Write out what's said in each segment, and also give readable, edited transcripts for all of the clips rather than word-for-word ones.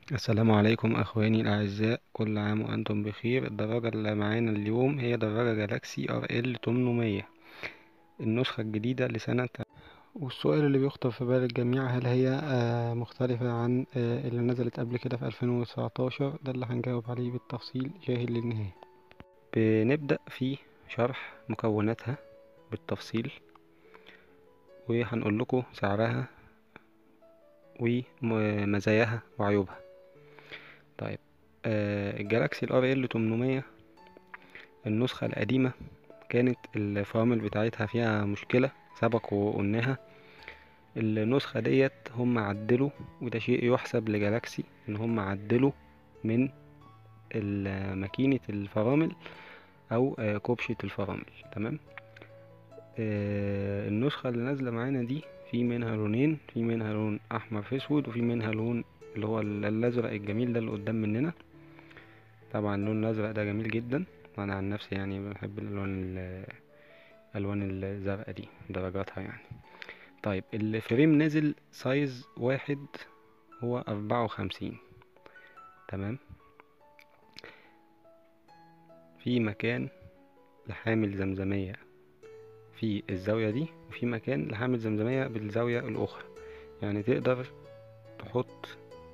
السلام عليكم أخواني الأعزاء، كل عام وأنتم بخير. الدراجة اللي معانا اليوم هي دراجة جالاكسي RL 800، النسخة الجديدة لسنة. والسؤال اللي بيخطر في بال الجميع، هل هي مختلفة عن اللي نزلت قبل كده في 2019؟ ده اللي هنجاوب عليه بالتفصيل جاهل للنهاية. بنبدأ في شرح مكوناتها بالتفصيل، وهنقول لكم سعرها ومزاياها وعيوبها. طيب، الجالاكسي RL 800 النسخة القديمة كانت الفرامل بتاعتها فيها مشكلة، سبق وقلناها. النسخة ديت هم عدلوا، وده شيء يحسب لجالاكسي ان هم عدلوا من ماكينة الفرامل او كوبشة الفرامل. تمام. النسخة اللي نازلة معانا دي في منها لونين، في منها لون احمر في اسود، وفي منها لون اللي هو الازرق الجميل ده اللي قدام مننا. طبعا اللون الازرق ده جميل جدا، وانا عن نفسي يعني بحب الالوان الزرقاء دي درجاتها يعني. طيب، الفريم نازل سايز واحد، هو 54. تمام. في مكان لحامل زمزمية في الزاوية دي، وفي مكان لحامل زمزمية بالزاوية الأخرى. يعني تقدر تحط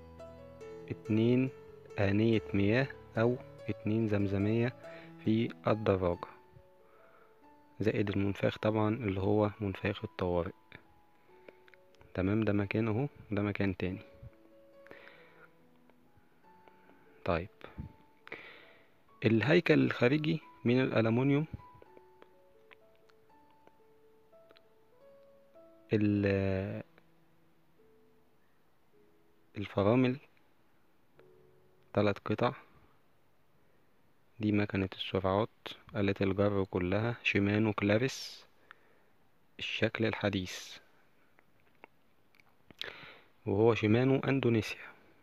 2 آنية مياه أو 2 زمزمية في الدراجة، زائد المنفاخ طبعا اللي هو منفاخ الطوارئ. تمام، ده مكان اهو، ده مكان تاني. طيب، الهيكل الخارجي من الألمنيوم. الفرامل 3 قطع. دي مكنة السرعات، آلة الجر كلها شيمانو كلاريس الشكل الحديث، وهو شيمانو اندونيسيا.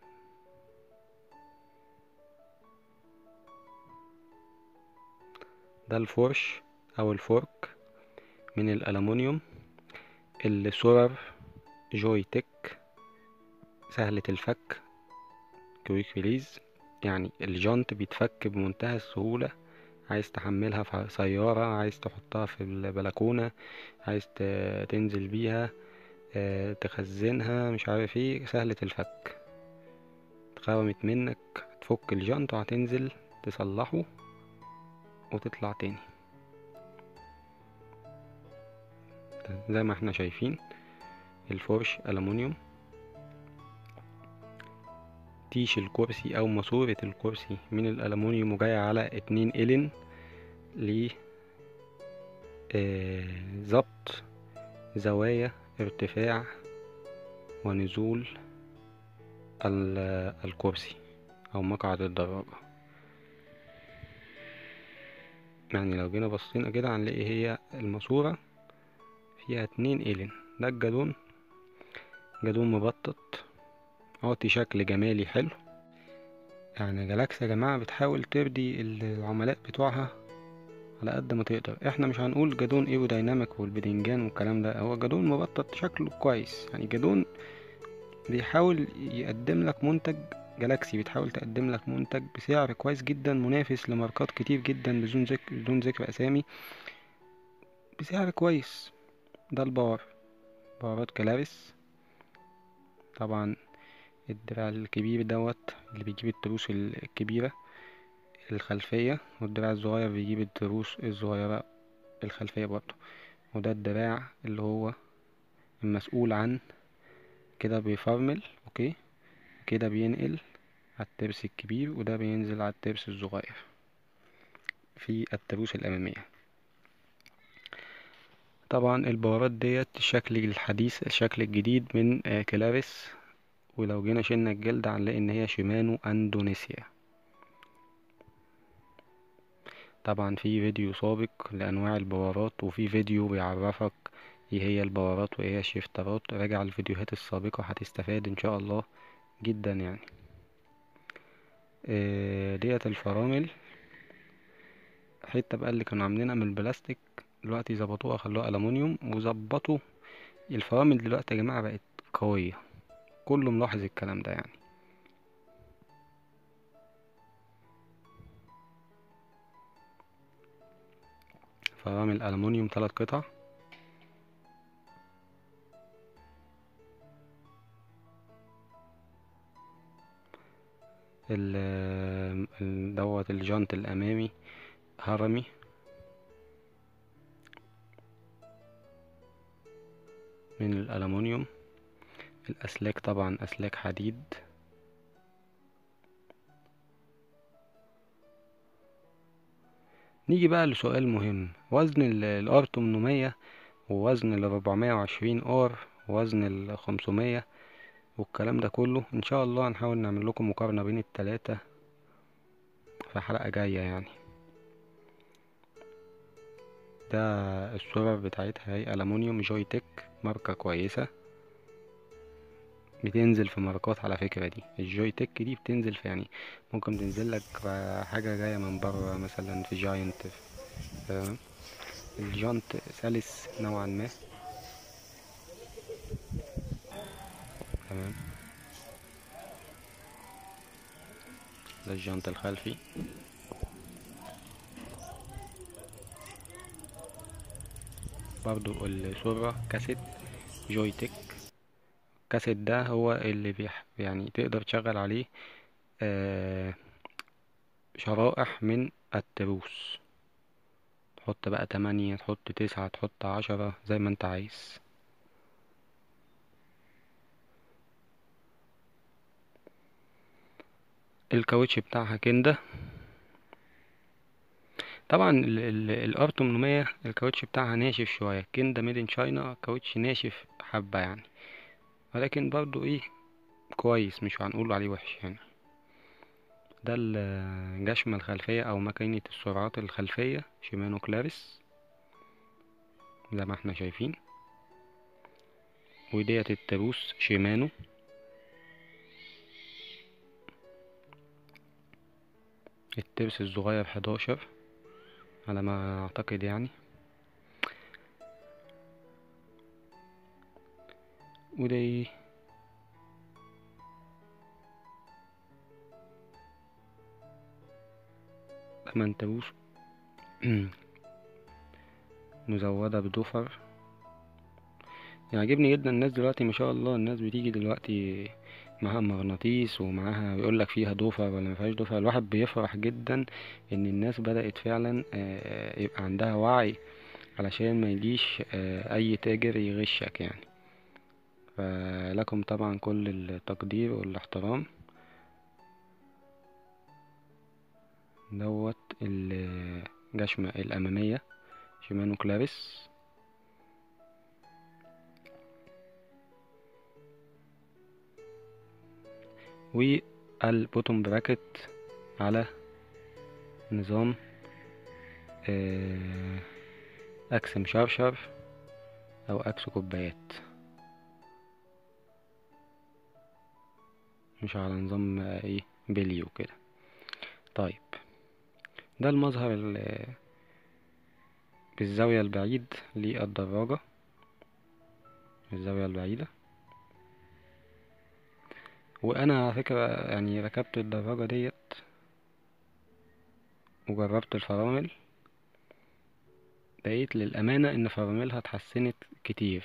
ده الفرش او الفورك من الألمنيوم. السرر جوي تك سهلة الفك، كويك ريليز، يعني الجنط بيتفك بمنتهى السهولة. عايز تحملها في سيارة، عايز تحطها في البلكونة، عايز تنزل بيها، تخزنها، مش عارف ايه، سهلة الفك. اتخرمت منك، تفك الجنط وهتنزل تصلحه وتطلع تاني. زي ما احنا شايفين، الفرش ألمونيوم. تيش الكرسي او ماسورة الكرسي من الألمونيوم، وجاية على 2 إلين ل ضبط زوايا ارتفاع ونزول الكرسي او مقعد الدراجة. يعني لو جينا بصينا كده هنلاقي هي الماسورة فيها 2 إلين. ده الجدون، جدون مبطط، عطي شكل جمالي حلو. يعني جالاكسي يا جماعة بتحاول ترضي العملاء بتوعها على قد ما تقدر. احنا مش هنقول جدون ايرودايناميك والبدنجان والكلام ده، هو جدون مبطط شكله كويس. يعني جدون بيحاول يقدم لك منتج، جالاكسي بتحاول تقدم لك منتج بسعر كويس جدا، منافس لماركات كتير جدا بدون ذكر اسامي، بسعر كويس. ده الباور، باورات كلاريس. طبعا الدراع الكبير دوت اللي بيجيب التروس الكبيرة الخلفية، والدراع الصغير بيجيب التروس الصغيرة الخلفية برضه. وده الدراع اللي هو المسؤول عن كده بيفرمل، اوكي، كده بينقل على الترس الكبير، وده بينزل على الترس الصغير في التروس الأمامية. طبعا البوابات ديت الشكل الحديث، الشكل الجديد من كلاريس. ولو جينا شلنا الجلد هنلاقي ان هي شيمانو اندونيسيا. طبعا في فيديو سابق لانواع البوابات، وفي فيديو بيعرفك ايه هي البوابات وايه هي الشيفترات. راجع الفيديوهات السابقة هتستفاد ان شاء الله جدا يعني. ديت الفرامل، حتة بقى اللي كانوا عاملينها من البلاستيك دلوقتي ظبطوها خلوها ألمونيوم، وظبطوا الفرامل دلوقتي يا جماعة بقت قوية. كله ملاحظ الكلام ده يعني. فرامل ألمونيوم 3 قطع. دوت الجنط الأمامي هرمي. من الألمونيوم. الأسلاك طبعا أسلاك حديد. نيجي بقى لسؤال مهم، وزن الار 800 ووزن ال420 ار ووزن ال500 والكلام ده كله. ان شاء الله هنحاول نعمل لكم مقارنة بين التلاتة في حلقة جاية يعني. ده السرر بتاعتها هي ألمونيوم جوي تك، ماركة كويسة، بتنزل في ماركات على فكرة. دي الجوي تك دي بتنزل في يعني ممكن تنزل لك حاجة جاية من بره مثلا في جاينت. تمام. الجنط سلس نوعا ما. تمام. ده الجنط الخلفي. برضو السرة كاسيت جوي تك. الكاسيت ده هو اللي يعني تقدر تشغل عليه آه شرائح من التروس. تحط بقى 8، تحط 9، تحط 10 زي ما انت عايز. الكاوتش بتاعها كندا. طبعا الار 800 الكاوتش بتاعها ناشف شوية. كندا ميد ان شاينا كاوتش ناشف حبة يعني، ولكن برضو ايه كويس، مش هنقول عليه وحش يعني. ده الجشمة الخلفية او ماكينة السرعات الخلفية شيمانو كلاريس زي ما احنا شايفين. وديت التروس شيمانو. الترس الصغير 11 على ما اعتقد يعني. ودي 8 تروس مزودة بدوفر. يعجبني جدا الناس دلوقتي ما شاء الله. الناس بتيجي دلوقتي معاها مغناطيس ومعاها يقولك فيها دوفر ولا ما فيهاش دوفر. الواحد بيفرح جدا ان الناس بدأت فعلا يبقى عندها وعي، علشان ما يجيش اي تاجر يغشك يعني. فلكم طبعا كل التقدير والاحترام. دوت الجشمة الأمامية شيمانو كلاريس. والبوتوم براكت على نظام أكس مشرشر أو أكس كوبايات، مش على نظام ايه بلي وكده. طيب ده المظهر بالزاوية البعيد للدراجة. الزاوية البعيدة. وانا على فكرة يعني ركبت الدراجة ديت وجربت الفرامل، لقيت للأمانة ان فراملها اتحسنت كتير.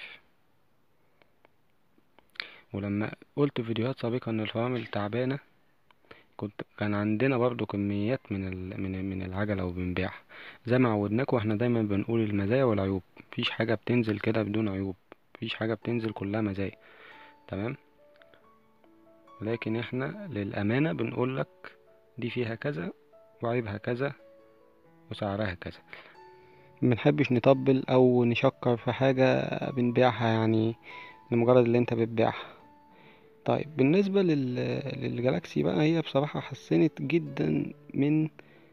ولما قلت في فيديوهات سابقة ان الفرامل تعبانة، كان عندنا برضو كميات من العجلة وبنبيعها زي ما عودناكم. احنا دايما بنقول المزايا والعيوب، مفيش حاجة بتنزل كده بدون عيوب، مفيش حاجة بتنزل كلها مزايا. تمام. لكن احنا للأمانة بنقولك دي فيها كذا وعيبها كذا وسعرها كذا. منحبش نطبل او نشكر في حاجة بنبيعها يعني لمجرد اللي انت بتبيعها. طيب بالنسبة للجالاكسي بقى، هي بصراحة حسنت جدا من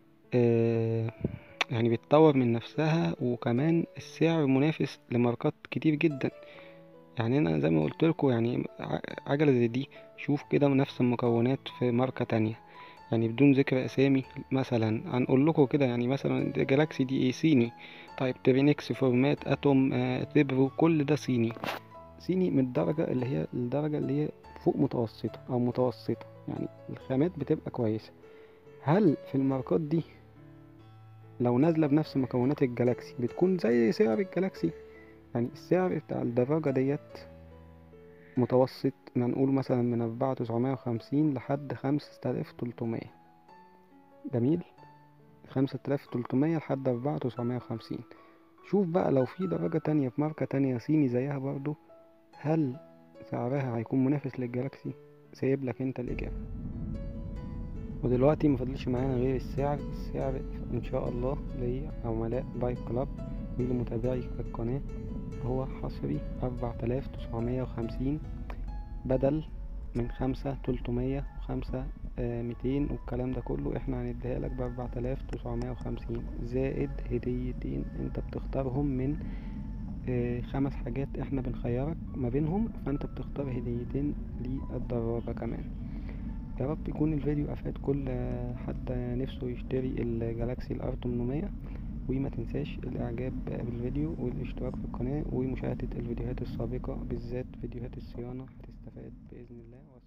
يعني بتطور من نفسها، وكمان السعر منافس لماركات كتير جدا. يعني انا زي ما قلت لكم يعني عجلة زي دي شوف كده نفس المكونات في ماركة تانية، يعني بدون ذكر اسامي. مثلا هنقول لكم كده يعني مثلا جالاكسي دي ايه صيني. طيب ترينكس، فورمات، اتوم، تبرو، كل ده صيني. صيني من الدرجة اللي هي فوق متوسطة او متوسطة، يعني الخامات بتبقى كويسة. هل في الماركات دي لو نازلة بنفس مكونات الجالاكسي بتكون زي سعر الجالاكسي. يعني السعر بتاع الدراجة ديت متوسط، ما نقول مثلا من 4950 لحد 5300. جميل، 5300 لحد 4950. شوف بقى لو في درجة تانية في ماركة تانية صيني زيها برضو، هل سعرها هيكون منافس للجالاكسي؟ سايب لك انت الإجابة. ودلوقتي مفضلش معانا غير السعر ان شاء الله لعملاء بايك كلاب ولمتابعي القناة هو حصري 4950 بدل من 5300 و5 200 والكلام ده كله. احنا هنديها لك ب4950 زائد هديتين انت بتختارهم من 5 حاجات احنا بنخيرك ما بينهم، فانت بتختار هديتين للدراجة كمان. يا رب يكون الفيديو افاد كل حد نفسه يشتري الجالاكسي الار 800. وما تنساش الاعجاب بالفيديو والاشتراك في القناة ومشاهدة الفيديوهات السابقة، بالذات فيديوهات الصيانة هتستفاد بإذن الله.